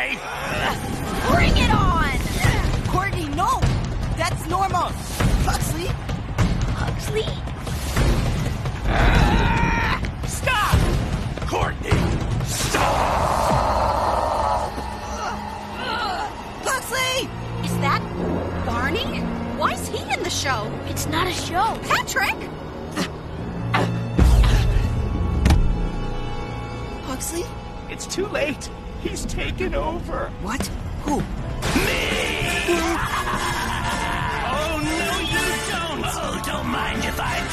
right? Bring it on! Courtney, no! That's normal! Huxley? Huxley? Stop! Courtney, stop! Huxley! Is that Barney? Why is he in the show? It's not a show. Patrick! Huxley? It's too late. He's taken over. What? Who? Me! Oh, no, you don't! Oh, don't mind if I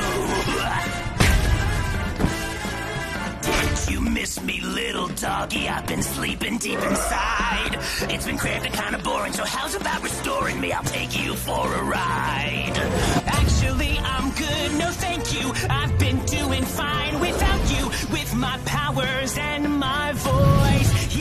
do. Did you miss me, little doggy? I've been sleeping deep inside. It's been cramped and kind of boring, so how's about restoring me? I'll take you for a ride. Actually, I'm good, no thank you. I've been doing fine without you, with my powers and my voice.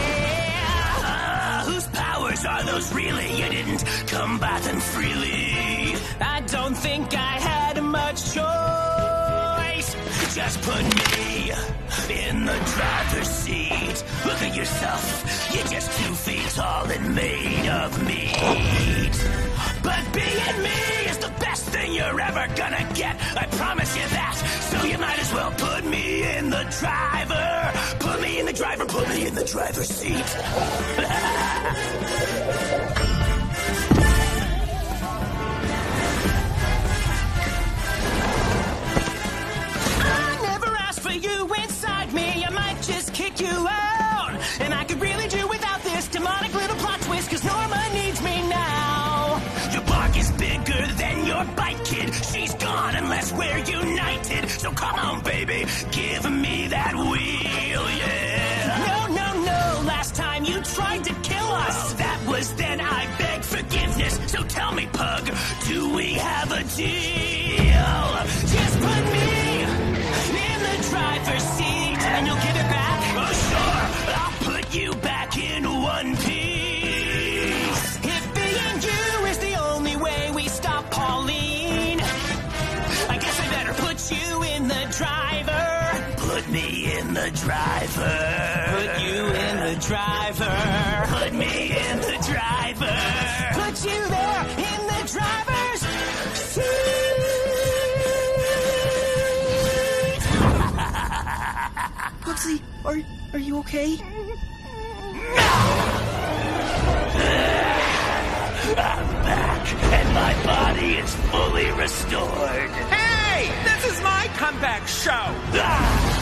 Yeah! Whose powers are those really? You didn't come by them freely. I don't think I had much choice. Just put me in the driver's seat. Look at yourself. You're just 2 feet tall and made of meat. But being me is the best thing you're ever gonna get. I promise you that. So you might as well put me in the driver. Put me in the driver. Put me in the driver's seat. You inside me, I might just kick you out. And I could really do without this demonic little plot twist, cause Norma needs me now. Your bark is bigger than your bite, kid. She's gone unless we're united. So come on, baby, give me that wheel, yeah. No, no, no, last time you tried to kill us. That was then, I beg forgiveness. So tell me, Pug, do we have a deal? Just put me driver's seat, and you'll give it back? Oh, sure. I'll put you back in one piece. If being you is the only way we stop Pauline, I guess I better put you in the driver. Put me in the driver. Put you in the driver. Put me in the driver. Put you there in the driver's seat. Huxley, are you okay? I'm back, and my body is fully restored. Hey! This is my comeback show! Ah!